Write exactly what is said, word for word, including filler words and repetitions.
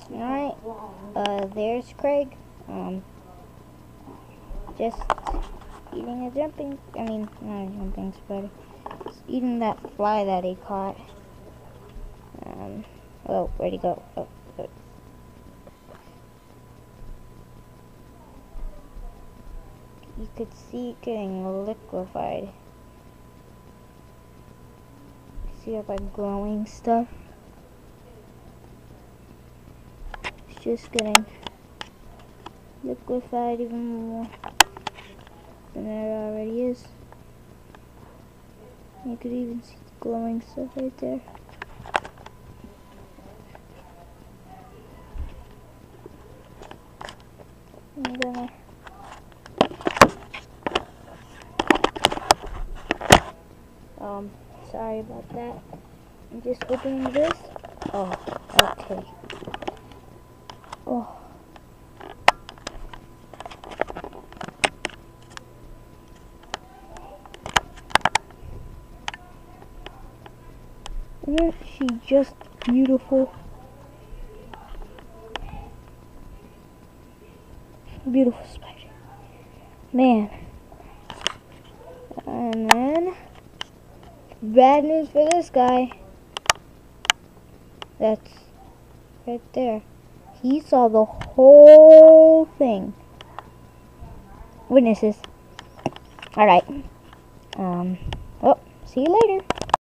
Alright, uh, there's Craig, um, just eating a jumping, I mean, not a jumping spider, just eating that fly that he caught. Um, oh, where'd he go? Oh, oh. You could see it getting liquefied. See all that glowing stuff? It's just getting liquefied even more than it already is. You could even see the glowing stuff right there. I'm gonna um sorry about that. I'm just opening this. Oh, okay. Oh. Isn't she just beautiful? Beautiful spider. Man. And then, bad news for this guy. That's right there. He saw the whole thing. Witnesses. Alright. Um, well, see you later.